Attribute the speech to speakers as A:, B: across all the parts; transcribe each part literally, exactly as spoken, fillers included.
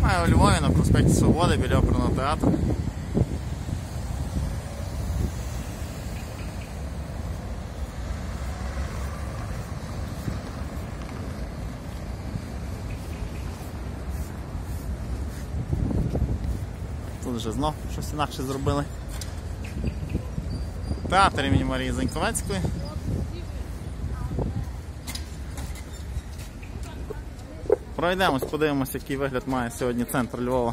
A: Знімаю у Львові на проспекті Свободи біля оперного театру. Тут вже знов щось інакше зробили. Театр імені Марії Заньковецької. Пройдемось, подивимось, який вигляд має сьогодні центр Львова.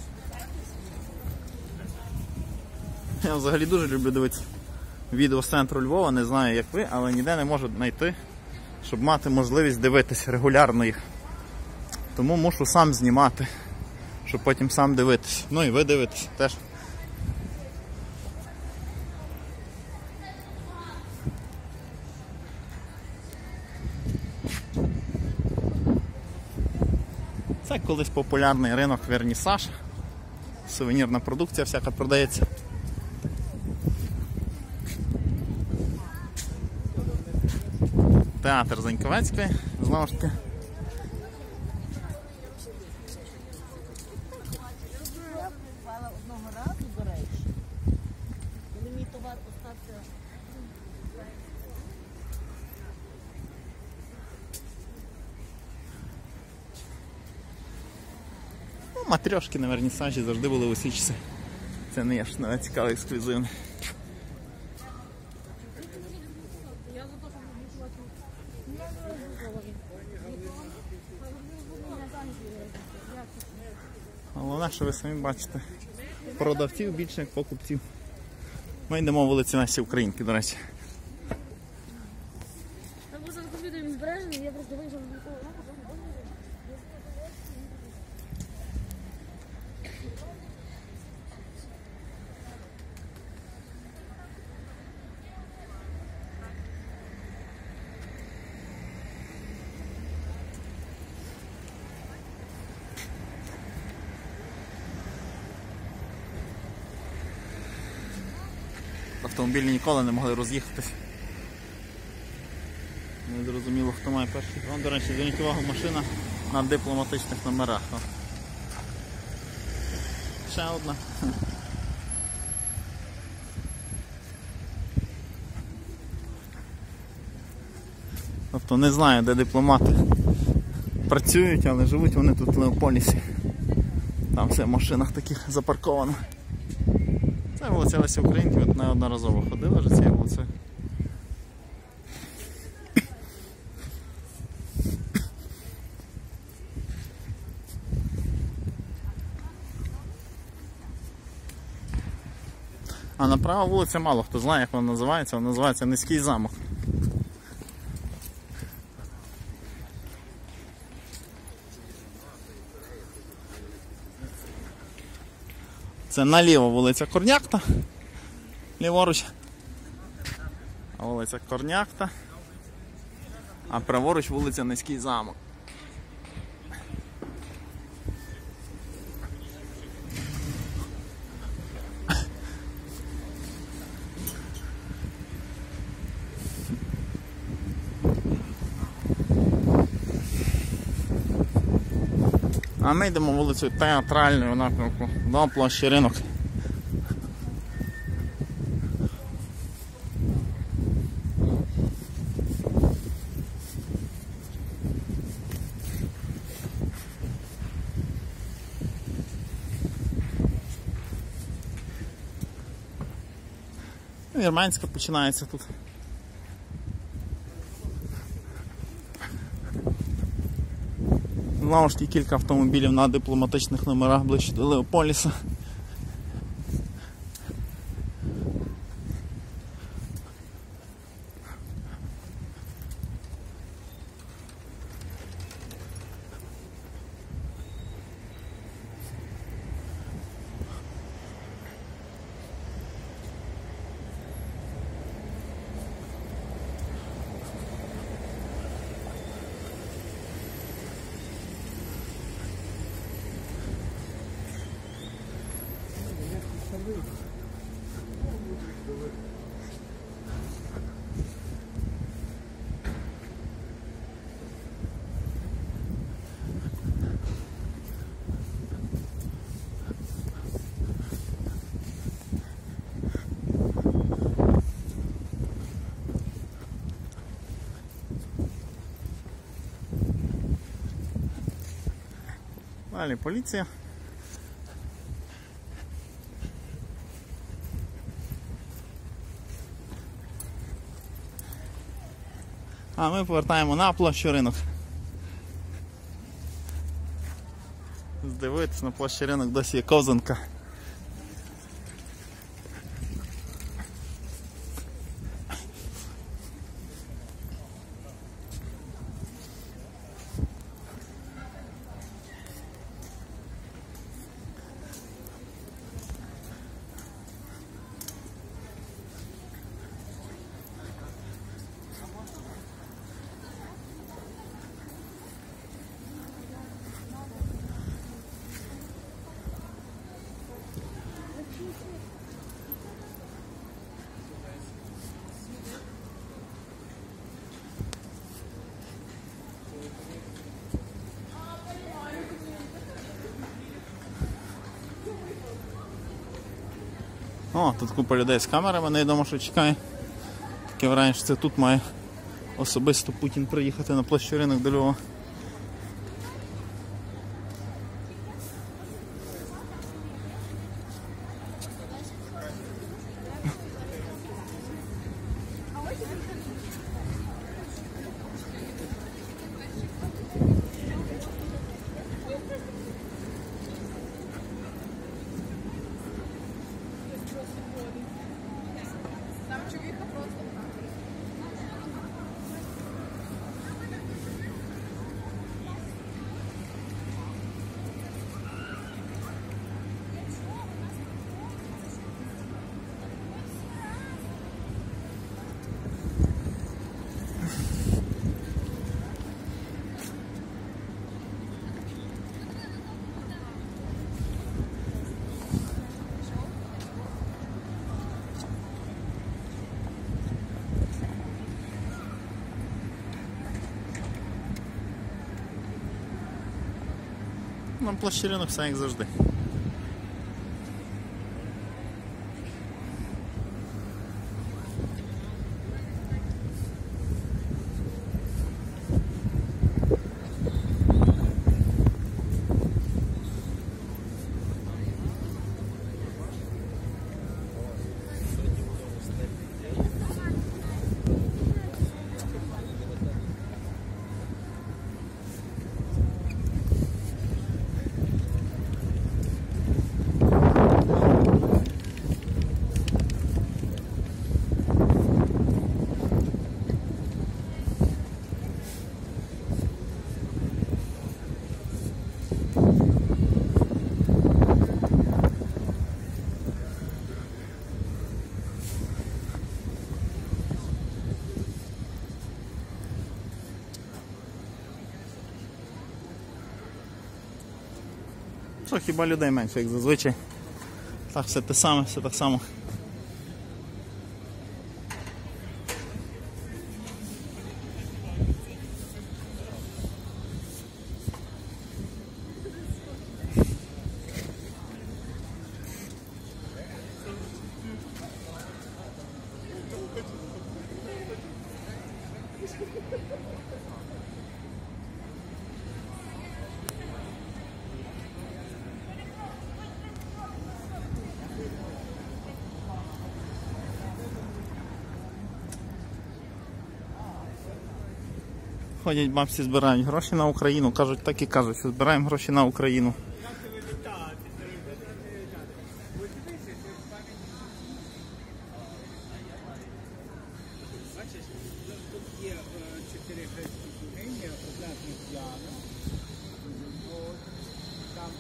A: Я взагалі дуже люблю дивитися відео з центру Львова, не знаю як ви, але ніде не можу знайти, щоб мати можливість дивитися регулярно їх. Тому мушу сам знімати, щоб потім сам дивитися. Ну і ви дивитесь теж. Це колись популярний ринок Вернісаж. Сувенірна продукція всяка продається. Театр Заньковецької, знову ж таки.
B: Одного разу, до речі, коли мій товар остався.
A: Ну, матрьошки на вернісажі завжди були у усі часи. Це не є ж навіть цікавий ексклюзивний. Головне, що ви самі бачите, продавців більше, як покупців. Ми йдемо вулиці Лесі Українки, до речі.
B: Там просто комп'ютер він збережений, я просто вийшов з нікого.
A: Автомобілі ніколи не могли роз'їхатись. Не зрозуміло, хто має перший. Вон, до речі, зверніть увагу, машина на дипломатичних номерах. О. Ще одна. Тобто не знаю, де дипломати працюють, але живуть вони тут в Леополісі. Там все в машинах таких запарковано. Це вулиця Лесі Українки, ми неодноразово ходили вже цією вулицею. А направо вулиця мало хто знає, як вона називається, вона називається Низький замок. Це наліво вулиця Корняхта, ліворуч, а вулиця Корняхта, а праворуч вулиця Низький замок. А ми йдемо вулицею Театральною напрямку до площі Ринок. Вірменська починається тут. Знову ж таки кілька автомобілів на дипломатичних номерах ближче до Леополіса. Далі поліція. А ми повертаємо на площу Ринок. Здивуйтесь, на площі Ринок досі є ковзанка. О, тут купа людей з камерами, невідомо, що чекає. Таке враження, що це тут має особисто Путін приїхати на площу Ринок до Львова. На площі Ринок все як завжди. Що, хіба людей менше, як зазвичай. Так, все те саме, все так само. Ходять бабці, збирають гроші на Україну, кажуть, так і кажуть, що збираємо гроші на Україну.
C: Бачиш, тут є чотири гривні, одна Світлана, там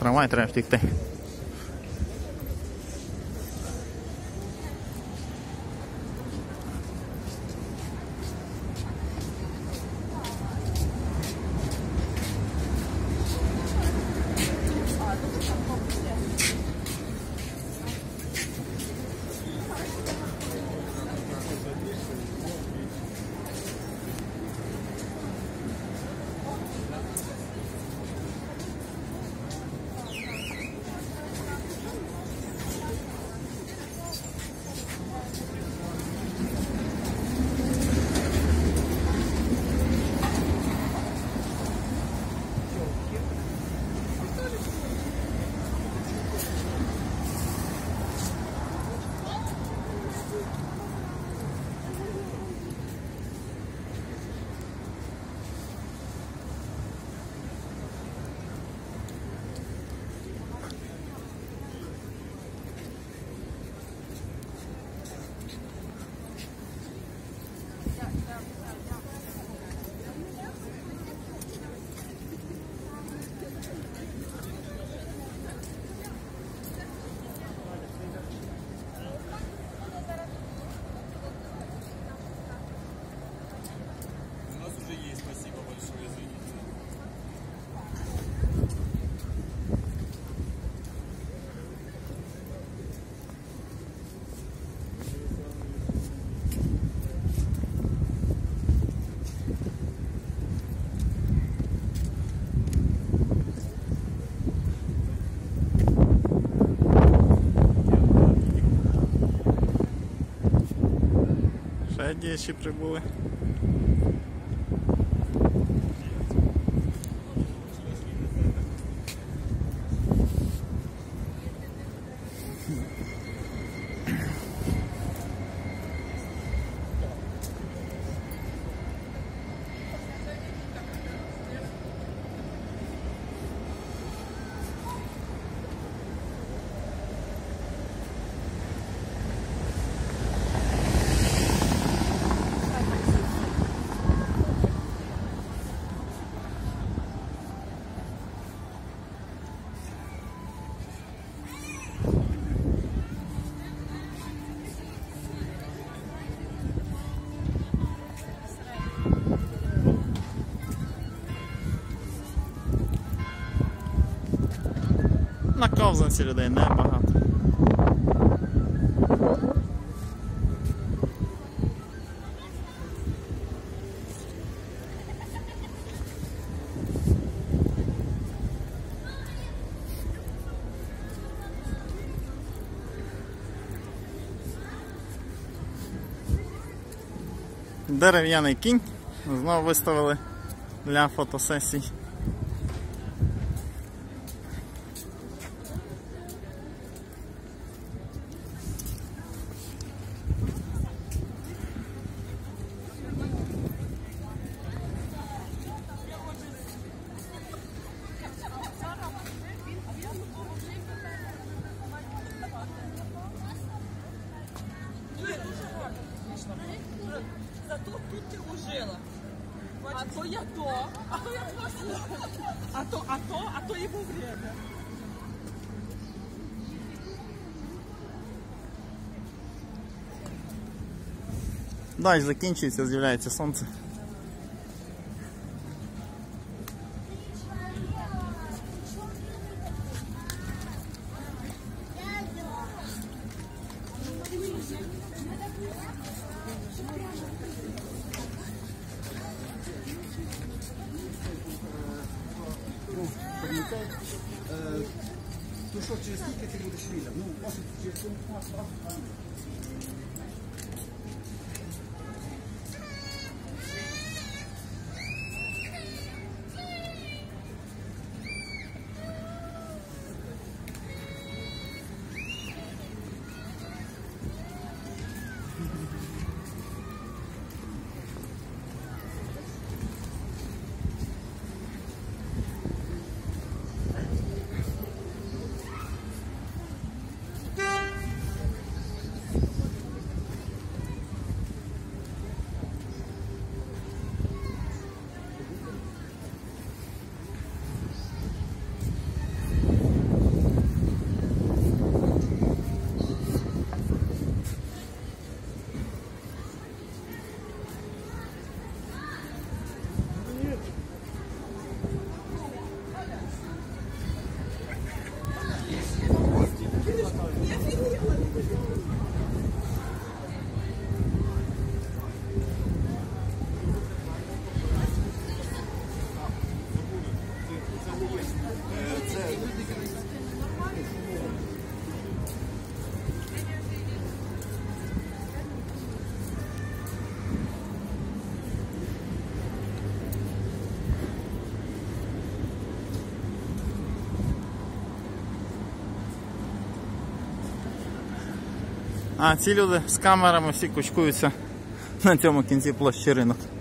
A: трамвай, треба втікти. Ще діячі прибули. На ковзанці людей небагато. Дерев'яний кінь знову виставили для фотосесій.
B: Зато тут ти ужила. А то я то, а то я просто. А то, а то, а то йому время.
A: Дощ закінчується, з'являється сонце.
C: То що, через скільки ти будеш вільним? Ну, може, через
A: А ці люди з камерами всі кучкуються на цьому кінці площі ринок.